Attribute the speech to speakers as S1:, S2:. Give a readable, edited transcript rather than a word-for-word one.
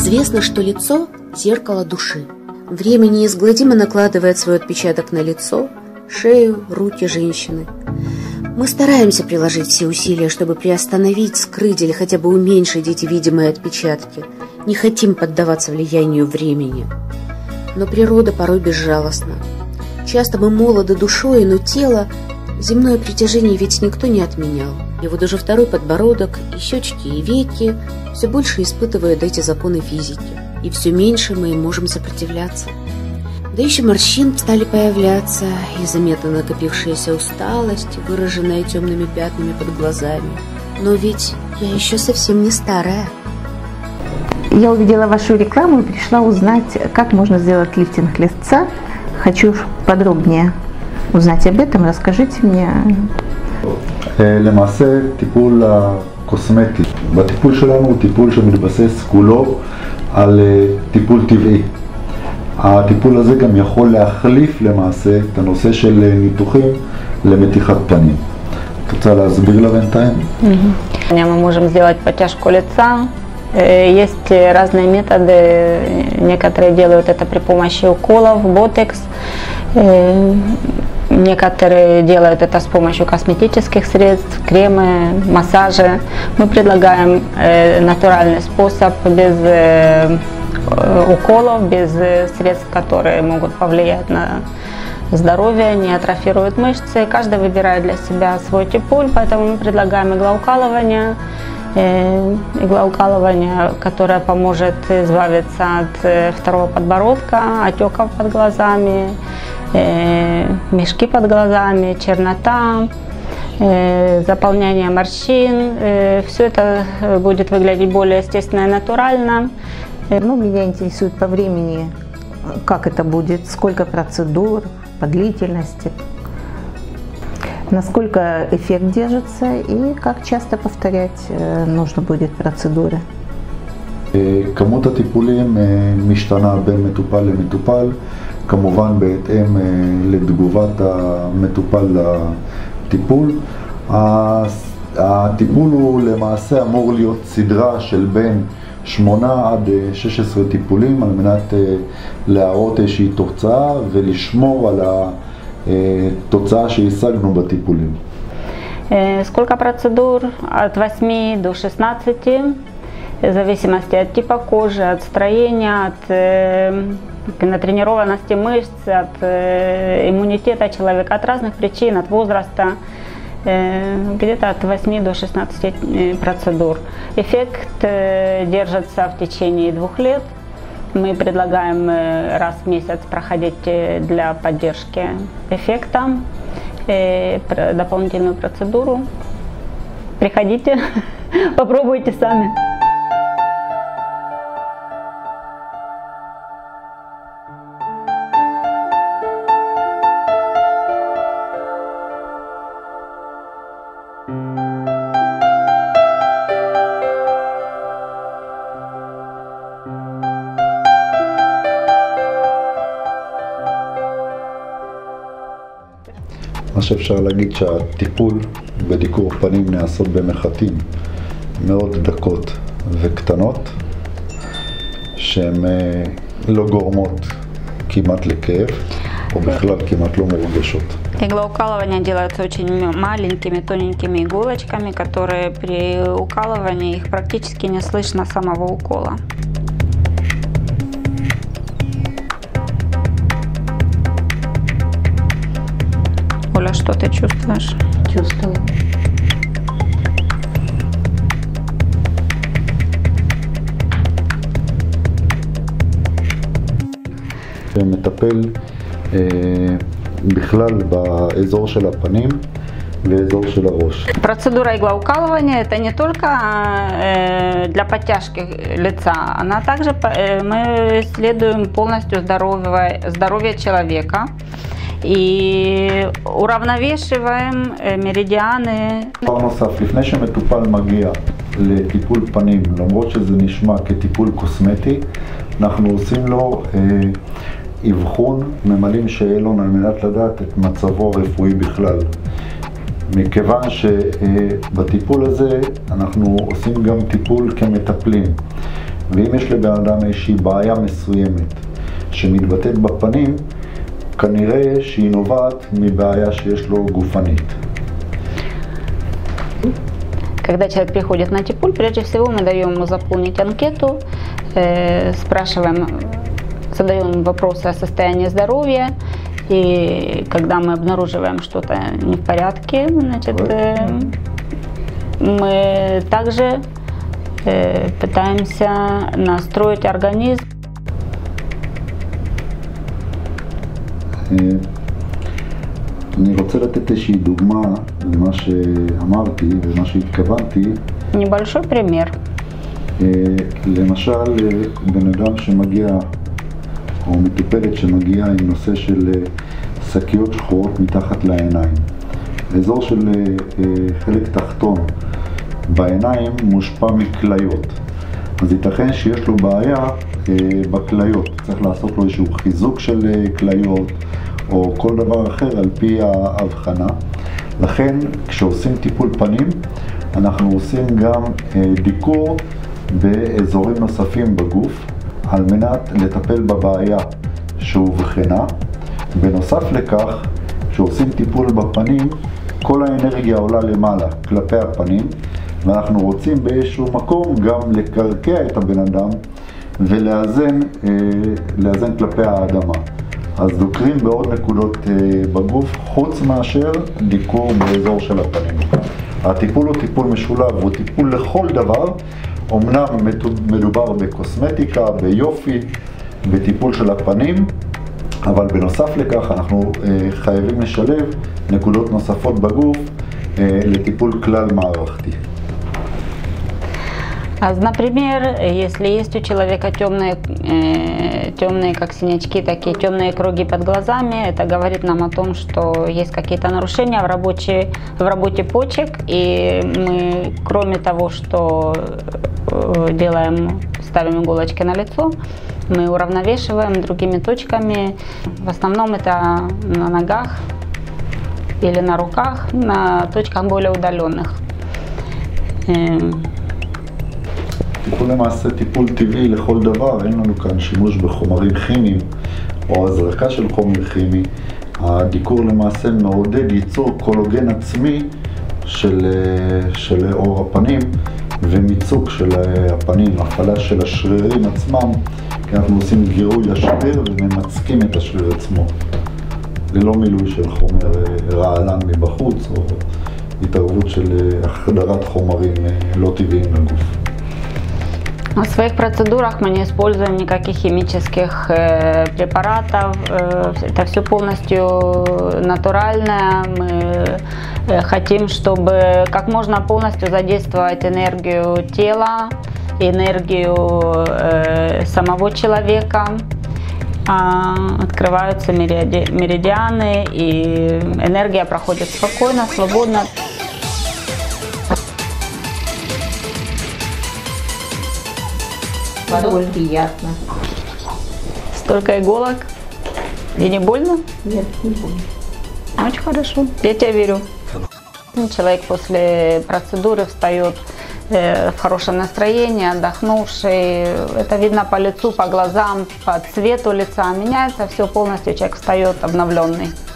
S1: Известно, что лицо – зеркало души. Время неизгладимо накладывает свой отпечаток на лицо, шею, руки женщины. Мы стараемся приложить все усилия, чтобы приостановить, скрыть или хотя бы уменьшить эти видимые отпечатки. Не хотим поддаваться влиянию времени. Но природа порой безжалостна. Часто мы молоды душой, но тело, земное притяжение ведь никто не отменял. И вот уже второй подбородок, и щечки, и веки все больше испытывают эти законы физики. И все меньше мы им можем сопротивляться. Да еще морщин стали появляться, и заметно накопившаяся усталость, выраженная темными пятнами под глазами. Но ведь я еще совсем не старая.
S2: Я увидела вашу рекламу и пришла узнать, как можно сделать лифтинг лица. Хочу подробнее узнать об этом. Расскажите мне.
S3: למעשה טיפול הקוסמטי. בטיפול שלנו הוא טיפול שמתבסס כולו על טיפול טבעי. הטיפול הזה גם יכול להחליף למעשה את הנושא של ניתוחים למתיחת פנים. את רוצה להסביר לה בינתיים?
S4: Мы можем сделать подтяжку лица. Есть разные методы. Некоторые делают это при помощи уколов, ботекс. Некоторые делают это с помощью косметических средств, кремы, массажи. Мы предлагаем натуральный способ без уколов, без средств, которые могут повлиять на здоровье, не атрофируют мышцы. Каждый выбирает для себя свой типуль, поэтому мы предлагаем иглоукалывание, которое поможет избавиться от второго подбородка, отеков под глазами, мешки под глазами, чернота, заполнение морщин. Все это будет выглядеть более естественно и натурально.
S2: Ну, меня интересует по времени, как это будет, сколько процедур, по длительности, насколько эффект держится и как часто повторять нужно будет процедуры.
S3: כמות הטיפולים משתנה בין מטופל למטופל, כמובן בהתאם לתגובת המטופל לטיפול. הטיפול הוא למעשה אמור להיות סדרה של בין 8 עד 16 טיפולים על מנת להראות איזושהי תוצאה ולשמור על התוצאה שהשגנו בטיפולים.
S4: Сколько процедур? От 8 до 16, в зависимости от типа кожи, от строения, от натренированности мышц, от иммунитета человека, от разных причин, от возраста. Где-то от 8 до 16 процедур. Эффект держится в течение 2 лет. Мы предлагаем раз в месяц проходить для поддержки эффекта дополнительную процедуру. Приходите, попробуйте сами.
S3: מה שאפשר להגיד שהטיפול בדיקור פנים נעשות במחטים מאוד דקות וקטנות שהן לא גורמות כמעט לכאב או בכלל כמעט לא מרגשות.
S4: Иглоукалывания делаются очень маленькими, тоненькими иголочками, которые при укалывании их практически не слышно самого укола. Оля, что ты чувствуешь?
S2: Чувствую.
S3: מטפל בכלל באזור של הפנים ואזור של הראש.
S4: Процедура иглоукалывания это не только для подтяжки лица, она также мы исследуем полностью здоровье человека и уравновешиваем меридианы.
S3: דבר נוסף, לפני שמטופל מגיע לטיפול פנים, למרות שזה נשמע כטיפול קוסמטי, אנחנו עושים לו אבחון, ממלאים שאלון על מנת לדעת את מצבו הרפואי בכלל. מכיוון שבטיפול הזה אנחנו עושים גם טיפול כמטפלים. ואם יש לבן אדם איזושהי בעיה מסוימת שמתבטאת בפנים, כנראה שהיא נובעת מבעיה שיש לו גופנית.
S4: Когда человек приходит на типуль, прежде всего мы даем ему заполнить анкету, спрашиваем, задаем вопросы о состоянии здоровья, и когда мы обнаруживаем что-то не в порядке, значит, мы также пытаемся настроить организм.
S3: אני רוצה לתת איזושהי דוגמה למה שאמרתי ומה שהתכוונתי.
S4: Небольшой пример.
S3: למשל, בן אדם שמגיע, או מטופלת שמגיעה עם נושא של שקיות שחורות מתחת לעיניים. האזור של חלק תחתון בעיניים מושפע מכליות. אז ייתכן שיש לו בעיה בכליות. צריך לעשות לו איזשהו חיזוק של כליות, או כל דבר אחר על פי ההבחנה. לכן כשעושים טיפול פנים, אנחנו עושים גם דיקור באזורים נוספים בגוף, על מנת לטפל בבעיה שהובחנה. בנוסף לכך, כשעושים טיפול בפנים, כל האנרגיה עולה למעלה כלפי הפנים, ואנחנו רוצים באיזשהו מקום גם לקרקע את הבן אדם ולאזן כלפי האדמה. אז דוקרים בעוד נקודות בגוף, חוץ מאשר דיקור באזור של הפנים. הטיפול הוא טיפול משולב, הוא טיפול לכל דבר. אמנם מדובר בקוסמטיקה, ביופי, בטיפול של הפנים, אבל בנוסף לכך אנחנו חייבים לשלב נקודות נוספות בגוף לטיפול כלל מערכתי.
S4: Например, если есть у человека темные, как синячки, такие темные круги под глазами, это говорит нам о том, что есть какие-то нарушения в работе почек, и мы, кроме того, что делаем, ставим иголочки на лицо, мы уравновешиваем другими точками. В основном это на ногах или на руках, на точках более удаленных.
S3: טיפול למעשה טיפול טבעי לכל דבר, אין לנו כאן שימוש בחומרים כימיים או הזרקה של חומר כימי. הדיקור למעשה מעודד ייצור קולוגן עצמי של עור הפנים ומיצוק של הפנים, הפעלה של השרירים עצמם, כי אנחנו עושים גירוי לשריר וממצקים את השריר עצמו ללא מילוי של חומר רעלן מבחוץ או התערבות של החדרת חומרים לא טבעיים לגוף.
S4: В своих процедурах мы не используем никаких химических препаратов, это все полностью натуральное. Мы хотим, чтобы как можно полностью задействовать энергию тела, энергию самого человека. Открываются меридианы, и энергия проходит спокойно, свободно.
S2: Довольно приятно.
S4: Столько иголок. И не больно?
S2: Нет, не больно.
S4: Очень хорошо. Я тебе верю. Человек после процедуры встает в хорошем настроении, отдохнувший. Это видно по лицу, по глазам, по цвету лица. Меняется все полностью, человек встает обновленный.